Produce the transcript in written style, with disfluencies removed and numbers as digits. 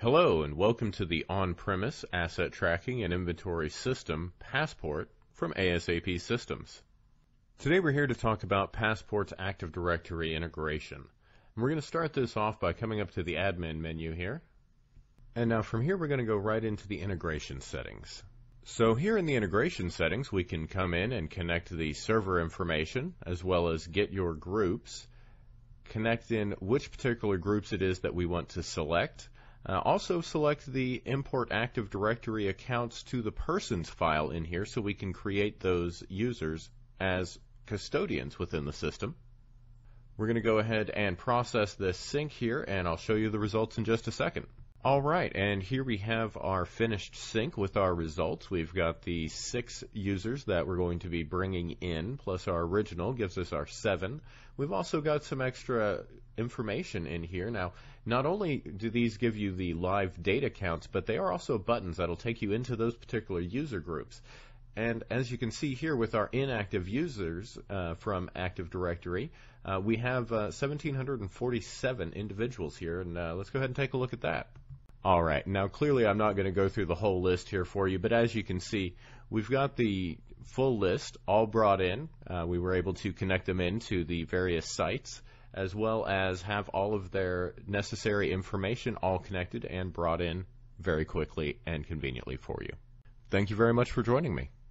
Hello and welcome to the on-premise asset tracking and inventory system, Passport, from ASAP Systems. Today we're here to talk about Passport's Active Directory integration. And we're going to start this off by coming up to the admin menu here. And now from here we're going to go right into the integration settings. So here in the integration settings we can come in and connect the server information as well as get your groups, connect in which particular groups it is that we want to select. Also select the import Active Directory accounts to the persons file in here so we can create those users as custodians within the system. We're going to go ahead and process this sync here, and I'll show you the results in just a second. Alright, and here we have our finished sync with our results. We've got the 6 users that we're going to be bringing in, plus our original gives us our 7. We've also got some extra information in here. Now, not only do these give you the live data counts, but they are also buttons that'll take you into those particular user groups. And as you can see here with our inactive users from Active Directory, we have 1,747 individuals here, and let's go ahead and take a look at that. Alright, now clearly I'm not going to go through the whole list here for you, but as you can see, we've got the full list all brought in. We were able to connect them into the various sites, as well as have all of their necessary information all connected and brought in very quickly and conveniently for you. Thank you very much for joining me.